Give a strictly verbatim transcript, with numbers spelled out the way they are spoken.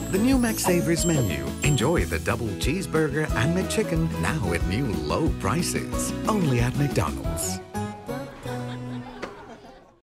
The new McSavers menu. Enjoy the double cheeseburger and McChicken now at new low prices. Only at McDonald's.